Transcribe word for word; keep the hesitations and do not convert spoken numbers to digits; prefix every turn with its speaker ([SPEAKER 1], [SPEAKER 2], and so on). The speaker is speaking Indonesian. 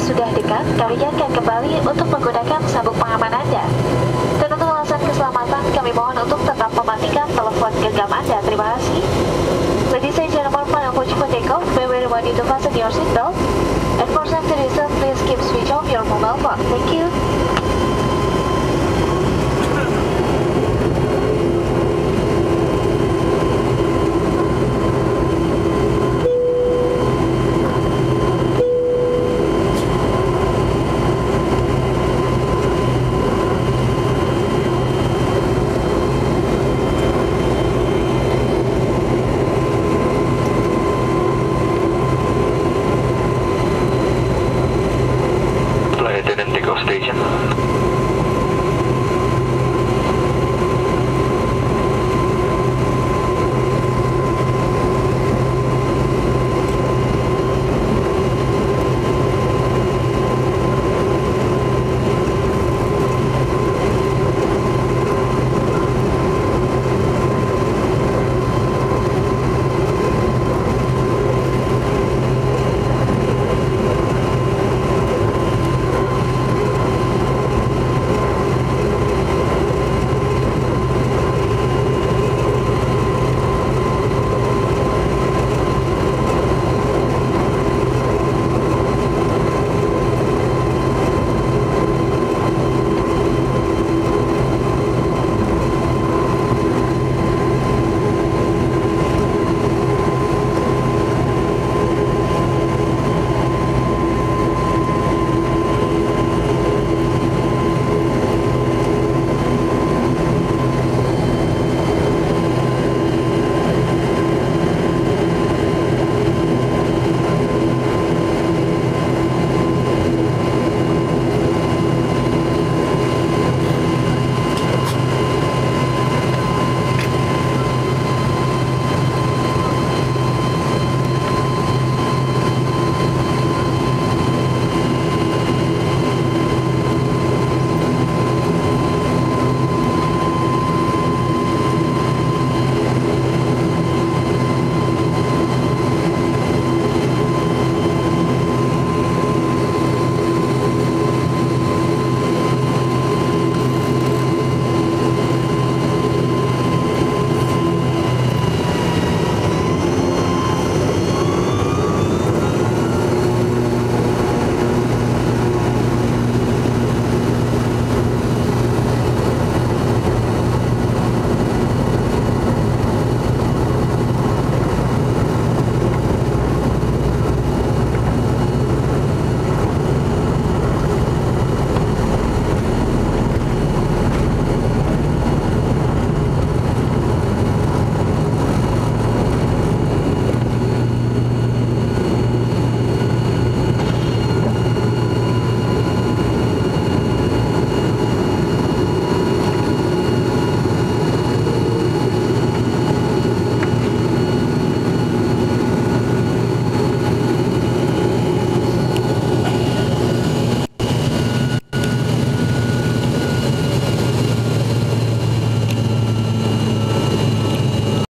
[SPEAKER 1] sudah dekat, kami ingatkan kembali untuk menggunakan sabuk pengaman Anda. Dan untuk alasan keselamatan, kami mohon untuk tetap mematikan telepon genggam Anda. Terima kasih. Ladies and gentlemen, final approach for takeoff. Be very ready to fasten your seatbelt. And for safety reasons, please keep switch off your mobile phone. Thank you.